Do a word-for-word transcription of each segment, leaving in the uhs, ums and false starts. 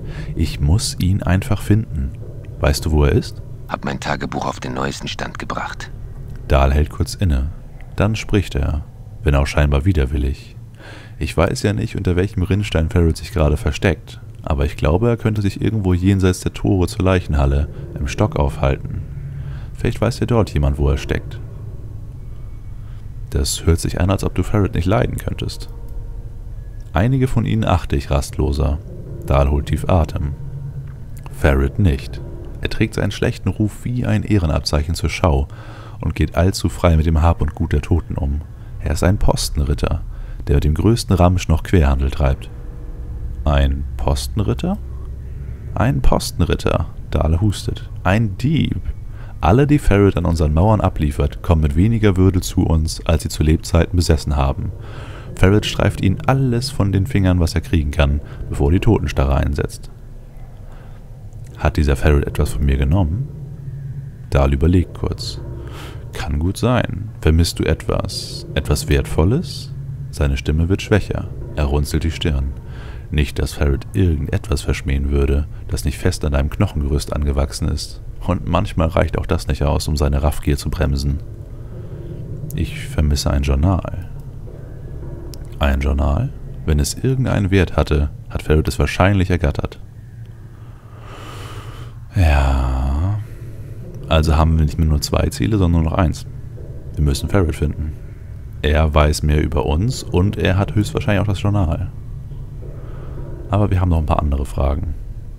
Ich muss ihn einfach finden. Weißt du, wo er ist? Hab mein Tagebuch auf den neuesten Stand gebracht. Dahl hält kurz inne. Dann spricht er, wenn auch scheinbar widerwillig. Ich weiß ja nicht, unter welchem Rinnstein Ferret sich gerade versteckt, aber ich glaube, er könnte sich irgendwo jenseits der Tore zur Leichenhalle im Stock aufhalten. Vielleicht weiß ja dort jemand, wo er steckt. Das hört sich an, als ob du Ferret nicht leiden könntest. Einige von ihnen achte ich rastloser. Dahl holt tief Atem. Ferret nicht. Er trägt seinen schlechten Ruf wie ein Ehrenabzeichen zur Schau und geht allzu frei mit dem Hab und Gut der Toten um. Er ist ein Postenritter, der mit dem größten Ramsch noch Querhandel treibt. Ein Postenritter? Ein Postenritter, Dahl hustet. Ein Dieb. Alle, die Ferret an unseren Mauern abliefert, kommen mit weniger Würde zu uns, als sie zu Lebzeiten besessen haben. Ferret streift ihnen alles von den Fingern, was er kriegen kann, bevor die Totenstarre einsetzt. Hat dieser Ferret etwas von mir genommen? Dahl überlegt kurz. Kann gut sein. Vermisst du etwas? Etwas Wertvolles? Seine Stimme wird schwächer. Er runzelt die Stirn. Nicht, dass Ferret irgendetwas verschmähen würde, das nicht fest an deinem Knochengerüst angewachsen ist. Und manchmal reicht auch das nicht aus, um seine Raffgier zu bremsen. Ich vermisse ein Journal. Ein Journal? Wenn es irgendeinen Wert hatte, hat Ferret es wahrscheinlich ergattert. Ja, also haben wir nicht mehr nur zwei Ziele, sondern nur noch eins. Wir müssen Ferret finden. Er weiß mehr über uns und er hat höchstwahrscheinlich auch das Journal. Aber wir haben noch ein paar andere Fragen.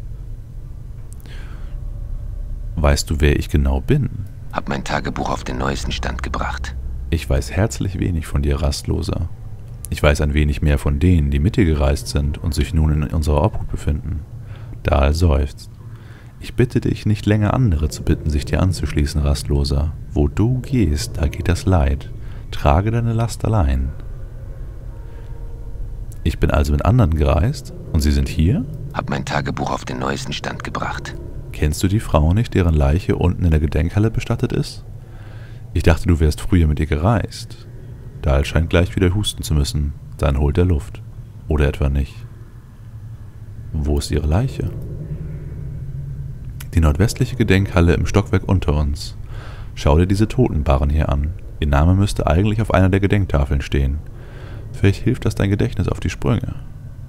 Weißt du, wer ich genau bin? Hab mein Tagebuch auf den neuesten Stand gebracht. Ich weiß herzlich wenig von dir, Rastloser. Ich weiß ein wenig mehr von denen, die mit dir gereist sind und sich nun in unserer Obhut befinden. Dahl seufzt. Ich bitte dich, nicht länger andere zu bitten, sich dir anzuschließen, Rastloser. Wo du gehst, da geht das Leid. Trage deine Last allein. Ich bin also mit anderen gereist und sie sind hier? Hab mein Tagebuch auf den neuesten Stand gebracht. Kennst du die Frau nicht, deren Leiche unten in der Gedenkhalle bestattet ist? Ich dachte, du wärst früher mit ihr gereist. Dahl scheint gleich wieder husten zu müssen. Dann holt er Luft. Oder etwa nicht. Wo ist ihre Leiche? Die nordwestliche Gedenkhalle im Stockwerk unter uns. Schau dir diese Totenbarren hier an. Ihr Name müsste eigentlich auf einer der Gedenktafeln stehen. Vielleicht hilft das dein Gedächtnis auf die Sprünge.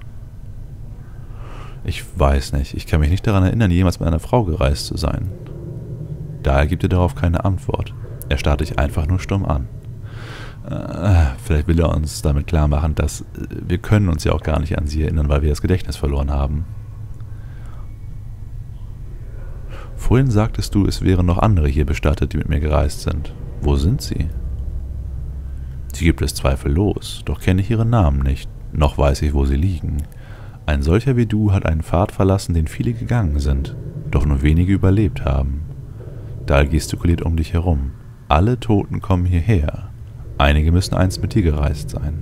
Ich weiß nicht. Ich kann mich nicht daran erinnern, jemals mit einer Frau gereist zu sein. Daher gibt er darauf keine Antwort. Er starrt dich einfach nur stumm an. Äh, vielleicht will er uns damit klar machen, dass wir können uns ja auch gar nicht an sie erinnern, weil wir das Gedächtnis verloren haben. Vorhin sagtest du, es wären noch andere hier bestattet, die mit mir gereist sind. Wo sind sie? Die gibt es zweifellos, doch kenne ich ihre Namen nicht, noch weiß ich, wo sie liegen. Ein solcher wie du hat einen Pfad verlassen, den viele gegangen sind, doch nur wenige überlebt haben. Dahl gestikuliert um dich herum. Alle Toten kommen hierher. Einige müssen einst mit dir gereist sein.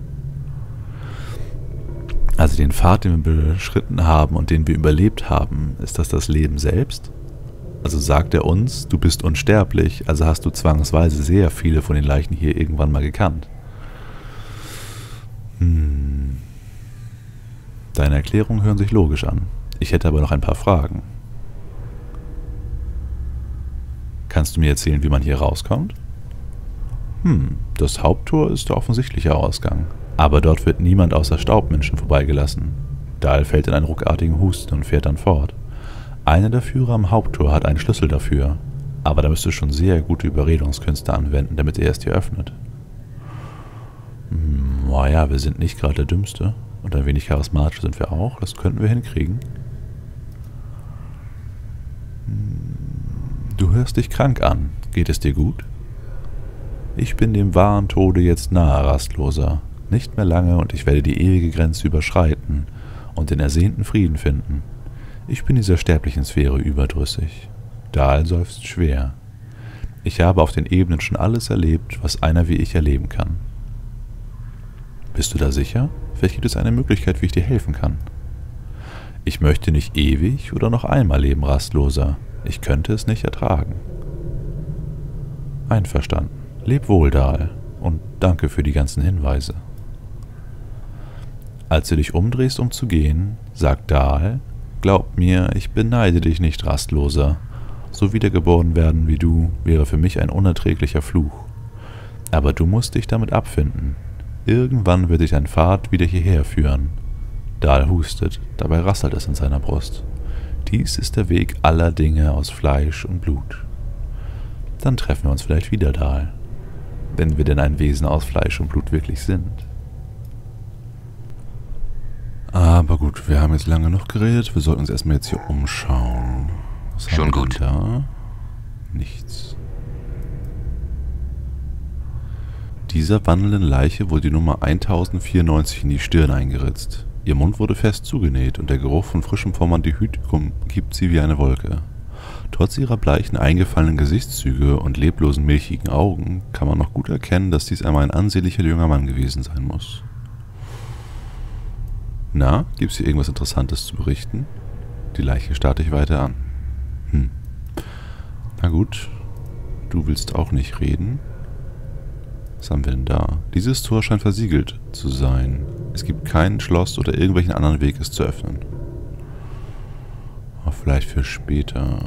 Also den Pfad, den wir beschritten haben und den wir überlebt haben, ist das das Leben selbst? Also sagt er uns, du bist unsterblich, also hast du zwangsweise sehr viele von den Leichen hier irgendwann mal gekannt. Hm. Deine Erklärungen hören sich logisch an. Ich hätte aber noch ein paar Fragen. Kannst du mir erzählen, wie man hier rauskommt? Hm, das Haupttor ist der offensichtliche Ausgang. Aber dort wird niemand außer Staubmenschen vorbeigelassen. Dahl fällt in einen ruckartigen Husten und fährt dann fort. Einer der Führer am Haupttor hat einen Schlüssel dafür, aber da müsst ihr schon sehr gute Überredungskünste anwenden, damit er erst hier öffnet. Hm, naja, wir sind nicht gerade der Dümmste und ein wenig charismatisch sind wir auch, das könnten wir hinkriegen. Hm, du hörst dich krank an, geht es dir gut? Ich bin dem wahren Tode jetzt nahe, Rastloser. Nicht mehr lange und ich werde die ewige Grenze überschreiten und den ersehnten Frieden finden. Ich bin dieser sterblichen Sphäre überdrüssig. Dahl seufzt schwer. Ich habe auf den Ebenen schon alles erlebt, was einer wie ich erleben kann. Bist du da sicher? Vielleicht gibt es eine Möglichkeit, wie ich dir helfen kann. Ich möchte nicht ewig oder noch einmal leben, Rastloser. Ich könnte es nicht ertragen. Einverstanden. Leb wohl, Dahl, und danke für die ganzen Hinweise. Als du dich umdrehst, um zu gehen, sagt Dahl, glaub mir, ich beneide dich nicht, Rastloser. So wiedergeboren werden wie du, wäre für mich ein unerträglicher Fluch. Aber du musst dich damit abfinden. Irgendwann wird dich dein Pfad wieder hierher führen. Dahl hustet, dabei rasselt es in seiner Brust. Dies ist der Weg aller Dinge aus Fleisch und Blut. Dann treffen wir uns vielleicht wieder, Dahl. Wenn wir denn ein Wesen aus Fleisch und Blut wirklich sind. Aber gut, wir haben jetzt lange noch geredet. Wir sollten uns erstmal jetzt hier umschauen. Was Schon haben wir gut. denn da? Nichts. Dieser wandelnden Leiche wurde die Nummer tausendvierundneunzig in die Stirn eingeritzt. Ihr Mund wurde fest zugenäht und der Geruch von frischem Formaldehyd umgibt sie wie eine Wolke. Trotz ihrer bleichen, eingefallenen Gesichtszüge und leblosen, milchigen Augen kann man noch gut erkennen, dass dies einmal ein ansehnlicher junger Mann gewesen sein muss. Na, gibt's hier irgendwas Interessantes zu berichten? Die Leiche starrt dich weiter an. Hm. Na gut, du willst auch nicht reden. Was haben wir denn da? Dieses Tor scheint versiegelt zu sein. Es gibt kein Schloss oder irgendwelchen anderen Weg, es zu öffnen. Aber vielleicht für später.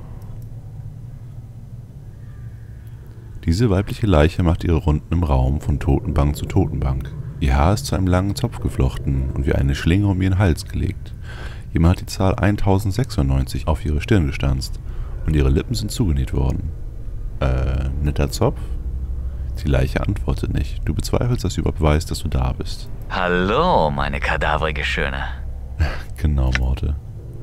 Diese weibliche Leiche macht ihre Runden im Raum von Totenbank zu Totenbank. Ihr Haar ist zu einem langen Zopf geflochten und wie eine Schlinge um ihren Hals gelegt. Jemand hat die Zahl tausendsechsundneunzig auf ihre Stirn gestanzt und ihre Lippen sind zugenäht worden. Äh, netter Zopf? Die Leiche antwortet nicht. Du bezweifelst, dass sie überhaupt weiß, dass du da bist. Hallo, meine kadavrige Schöne. Genau, Morte.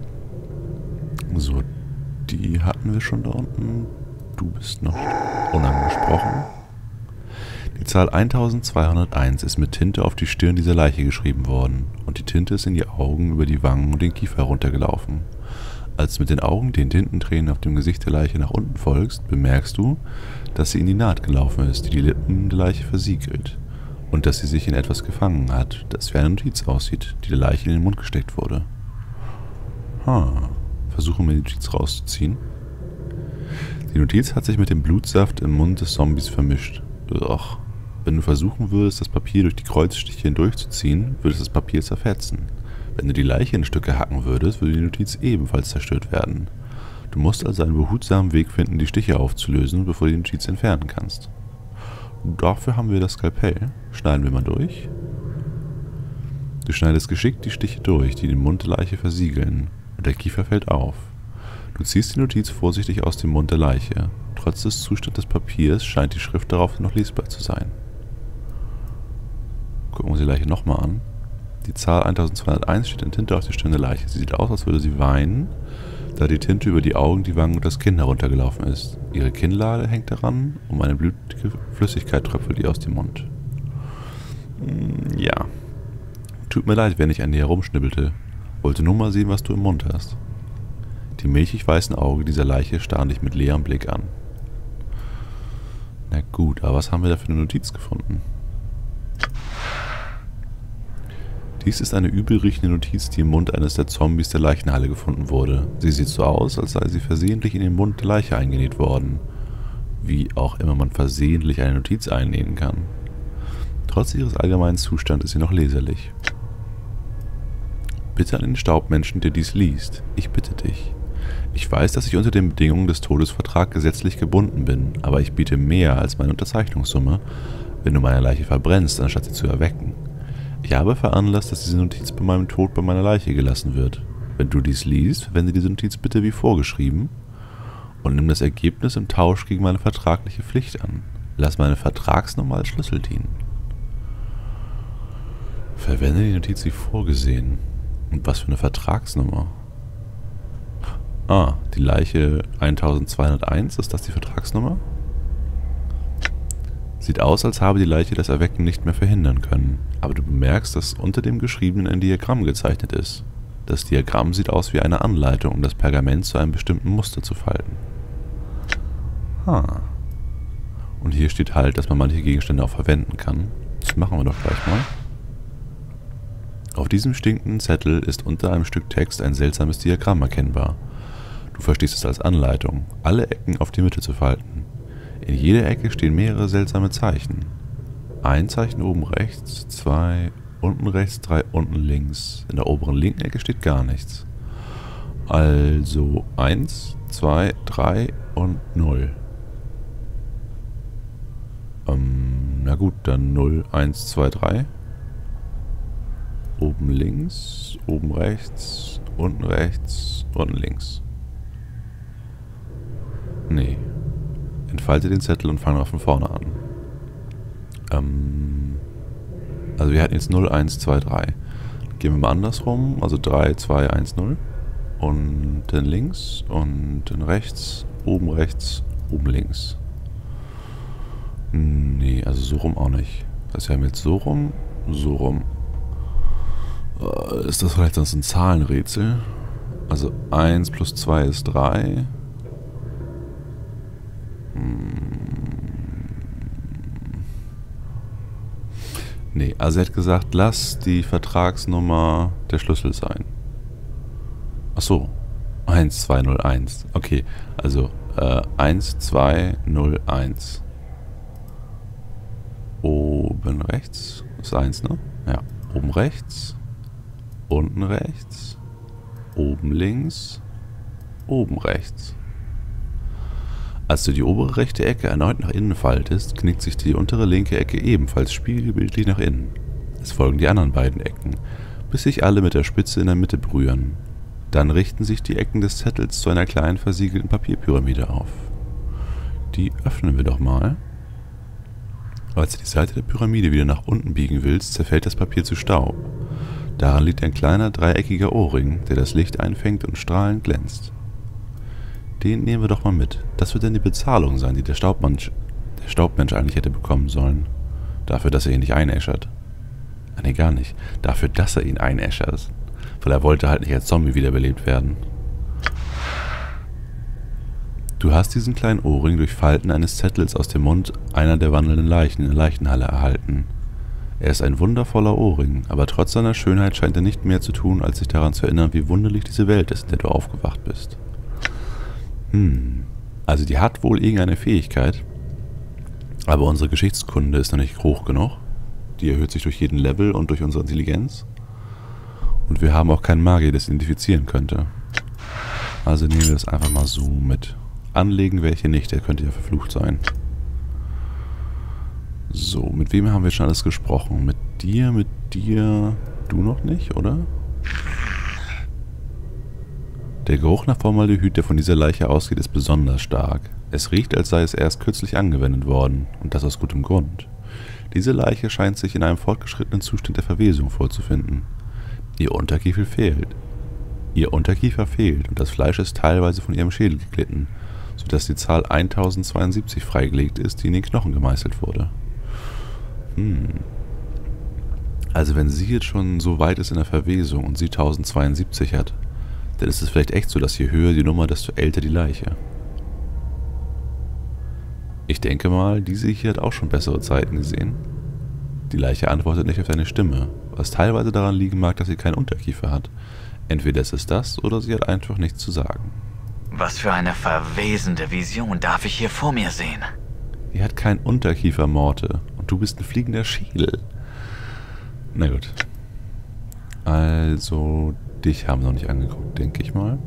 So, die hatten wir schon da unten. Du bist noch unangesprochen. Die Zahl eintausendzweihunderteins ist mit Tinte auf die Stirn dieser Leiche geschrieben worden und die Tinte ist in die Augen, über die Wangen und den Kiefer heruntergelaufen. Als du mit den Augen den Tintentränen auf dem Gesicht der Leiche nach unten folgst, bemerkst du, dass sie in die Naht gelaufen ist, die die Lippen der Leiche versiegelt und dass sie sich in etwas gefangen hat, das wie eine Notiz aussieht, die der Leiche in den Mund gesteckt wurde. Ha, versuchen wir die Notiz rauszuziehen. Die Notiz hat sich mit dem Blutsaft im Mund des Zombies vermischt. Doch, wenn du versuchen würdest, das Papier durch die Kreuzstiche hindurchzuziehen, würde es das Papier zerfetzen. Wenn du die Leiche in Stücke hacken würdest, würde die Notiz ebenfalls zerstört werden. Du musst also einen behutsamen Weg finden, die Stiche aufzulösen, bevor du die Notiz entfernen kannst. Dafür haben wir das Skalpell. Schneiden wir mal durch. Du schneidest geschickt die Stiche durch, die den Mund der Leiche versiegeln, und der Kiefer fällt auf. Du ziehst die Notiz vorsichtig aus dem Mund der Leiche. Trotz des Zustands des Papiers scheint die Schrift darauf noch lesbar zu sein. Gucken wir uns die Leiche nochmal an. Die Zahl eintausendzweihunderteins steht in Tinte auf der Stirn der Leiche. Sie sieht aus, als würde sie weinen, da die Tinte über die Augen, die Wangen und das Kinn heruntergelaufen ist. Ihre Kinnlade hängt daran und eine blutige Flüssigkeit tröpfelt ihr aus dem Mund. Ja. Tut mir leid, wenn ich an dir herumschnibbelte. Wollte nur mal sehen, was du im Mund hast. Die milchig weißen Augen dieser Leiche starren dich mit leerem Blick an. Na gut, aber was haben wir da für eine Notiz gefunden? Dies ist eine übelriechende Notiz, die im Mund eines der Zombies der Leichenhalle gefunden wurde. Sie sieht so aus, als sei sie versehentlich in den Mund der Leiche eingenäht worden. Wie auch immer man versehentlich eine Notiz einnähen kann. Trotz ihres allgemeinen Zustands ist sie noch leserlich. Bitte an den Staubmenschen, der dies liest. Ich bitte dich. Ich weiß, dass ich unter den Bedingungen des Todesvertrags gesetzlich gebunden bin, aber ich biete mehr als meine Unterzeichnungssumme, wenn du meine Leiche verbrennst, anstatt sie zu erwecken. Ich habe veranlasst, dass diese Notiz bei meinem Tod bei meiner Leiche gelassen wird. Wenn du dies liest, verwende diese Notiz bitte wie vorgeschrieben und nimm das Ergebnis im Tausch gegen meine vertragliche Pflicht an. Lass meine Vertragsnummer als Schlüssel dienen. Verwende die Notiz wie vorgesehen. Und was für eine Vertragsnummer? Ah, die Leiche eintausendzweihunderteins, ist das die Vertragsnummer? Sieht aus, als habe die Leiche das Erwecken nicht mehr verhindern können, aber du bemerkst, dass unter dem Geschriebenen ein Diagramm gezeichnet ist. Das Diagramm sieht aus wie eine Anleitung, um das Pergament zu einem bestimmten Muster zu falten. Ha. Und hier steht halt, dass man manche Gegenstände auch verwenden kann. Das machen wir doch gleich mal. Auf diesem stinkenden Zettel ist unter einem Stück Text ein seltsames Diagramm erkennbar. Du verstehst es als Anleitung, alle Ecken auf die Mitte zu falten. In jeder Ecke stehen mehrere seltsame Zeichen. Ein Zeichen oben rechts, zwei unten rechts, drei unten links. In der oberen linken Ecke steht gar nichts. Also eins, zwei, drei und null. Ähm, na gut, dann null, eins, zwei, drei. Oben links, oben rechts, unten rechts, unten links. Nee. Entfalte den Zettel und fange von vorne an. Ähm, also wir hatten jetzt null, eins, zwei, drei. Gehen wir mal andersrum, also drei, zwei, eins, null. Und dann links und dann rechts, oben rechts, oben links. Nee, also so rum auch nicht. Das heißt, wir haben jetzt so rum, so rum. Äh, ist das vielleicht sonst ein Zahlenrätsel? Also eins plus zwei ist drei. Nee, also er hat gesagt, lass die Vertragsnummer der Schlüssel sein. Ach so, eins zwei null eins. Okay, also äh, eins zwei null eins. Oben rechts ist eins, ne? Ja, oben rechts, unten rechts, oben links, oben rechts. Als du die obere rechte Ecke erneut nach innen faltest, knickt sich die untere linke Ecke ebenfalls spiegelbildlich nach innen. Es folgen die anderen beiden Ecken, bis sich alle mit der Spitze in der Mitte berühren. Dann richten sich die Ecken des Zettels zu einer kleinen versiegelten Papierpyramide auf. Die öffnen wir doch mal. Als du die Seite der Pyramide wieder nach unten biegen willst, zerfällt das Papier zu Staub. Daran liegt ein kleiner dreieckiger Ohrring, der das Licht einfängt und strahlend glänzt. Den nehmen wir doch mal mit. Das wird dann die Bezahlung sein, die der Staubmensch, der Staubmensch eigentlich hätte bekommen sollen. Dafür, dass er ihn nicht einäschert. Ah, nee, gar nicht. Dafür, dass er ihn einäschert. Weil er wollte halt nicht als Zombie wiederbelebt werden. Du hast diesen kleinen Ohrring durch Falten eines Zettels aus dem Mund einer der wandelnden Leichen in der Leichenhalle erhalten. Er ist ein wundervoller Ohrring, aber trotz seiner Schönheit scheint er nicht mehr zu tun, als sich daran zu erinnern, wie wunderlich diese Welt ist, in der du aufgewacht bist. Hm, also die hat wohl irgendeine Fähigkeit, aber unsere Geschichtskunde ist noch nicht hoch genug. Die erhöht sich durch jeden Level und durch unsere Intelligenz. Und wir haben auch keinen Magier, der es identifizieren könnte. Also nehmen wir das einfach mal so mit. Anlegen welche nicht, der könnte ja verflucht sein. So, mit wem haben wir schon alles gesprochen? Mit dir, mit dir, du noch nicht, oder? Der Geruch nach Formaldehyd, der von dieser Leiche ausgeht, ist besonders stark. Es riecht, als sei es erst kürzlich angewendet worden, und das aus gutem Grund. Diese Leiche scheint sich in einem fortgeschrittenen Zustand der Verwesung vorzufinden. Ihr Unterkiefer fehlt. Ihr Unterkiefer fehlt und das Fleisch ist teilweise von ihrem Schädel geglitten, sodass die Zahl tausendzweiundsiebzig freigelegt ist, die in den Knochen gemeißelt wurde. Hm. Also wenn sie jetzt schon so weit ist in der Verwesung und sie tausendzweiundsiebzig hat, dann ist es vielleicht echt so, dass je höher die Nummer, desto älter die Leiche. Ich denke mal, diese hier hat auch schon bessere Zeiten gesehen. Die Leiche antwortet nicht auf deine Stimme, was teilweise daran liegen mag, dass sie keinen Unterkiefer hat. Entweder ist es das, oder sie hat einfach nichts zu sagen. Was für eine verwesende Vision darf ich hier vor mir sehen? Die hat keinen Unterkiefer, Morte, und du bist ein fliegender Schädel. Na gut. Also, dich haben wir noch nicht angeguckt, denke ich mal.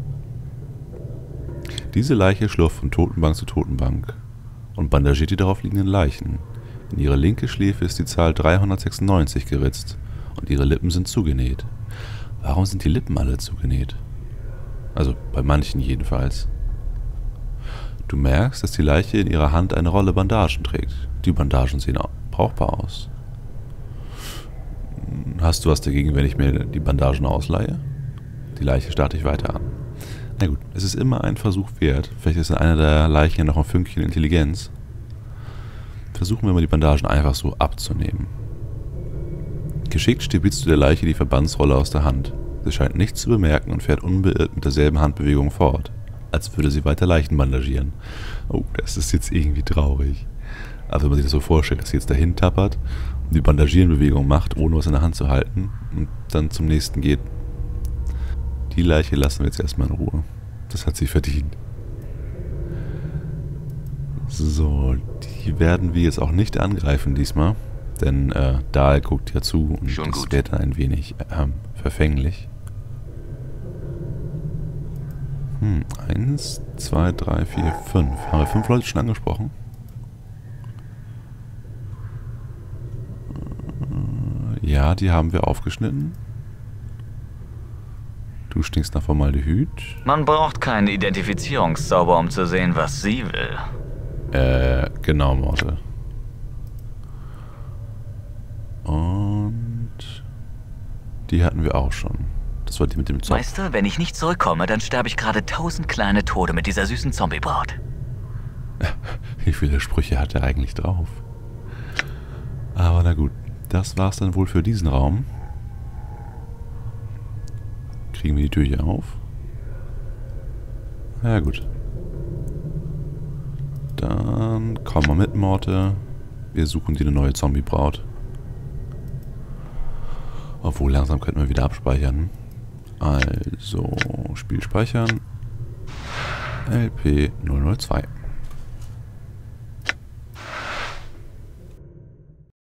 Diese Leiche schlurft von Totenbank zu Totenbank und bandagiert die darauf liegenden Leichen. In ihre linke Schläfe ist die Zahl dreihundertsechsundneunzig geritzt und ihre Lippen sind zugenäht. Warum sind die Lippen alle zugenäht? Also bei manchen jedenfalls. Du merkst, dass die Leiche in ihrer Hand eine Rolle Bandagen trägt. Die Bandagen sehen auch brauchbar aus. Hast du was dagegen, wenn ich mir die Bandagen ausleihe? Die Leiche starrt dich weiter an. Na gut, es ist immer ein Versuch wert. Vielleicht ist in einer der Leichen ja noch ein Fünkchen Intelligenz. Versuchen wir mal die Bandagen einfach so abzunehmen. Geschickt stibitzt du der Leiche die Verbandsrolle aus der Hand. Sie scheint nichts zu bemerken und fährt unbeirrt mit derselben Handbewegung fort, als würde sie weiter Leichen bandagieren. Oh, das ist jetzt irgendwie traurig. Aber wenn man sich das so vorstellt, dass sie jetzt dahin tappert und die Bandagierenbewegung macht, ohne was in der Hand zu halten und dann zum nächsten geht. Die Leiche lassen wir jetzt erstmal in Ruhe. Das hat sie verdient. So, die werden wir jetzt auch nicht angreifen diesmal, denn äh, Dahl guckt ja zu und Schon das gut. wird dann ein wenig äh, verfänglich. Hm, eins, zwei, drei, vier, fünf. Haben wir fünf Leute schon angesprochen? Ja, die haben wir aufgeschnitten. Du stinkst nach Formaldehyd. Man braucht keinen Identifizierungszauber, um zu sehen, was sie will. Äh, genau, Morte. Und die hatten wir auch schon. Das war die mit dem Zopf. Meister, wenn ich nicht zurückkomme, dann sterbe ich gerade tausend kleine Tode mit dieser süßen Zombie-Braut. Wie viele Sprüche hat er eigentlich drauf? Aber na gut, das war's dann wohl für diesen Raum. Kriegen wir die Tür hier auf? Ja gut. Dann komm mal mit, Morte. Wir suchen dir eine neue Zombie-Braut. Obwohl, langsam könnten wir wieder abspeichern. Also, Spiel speichern. L P null null zwei.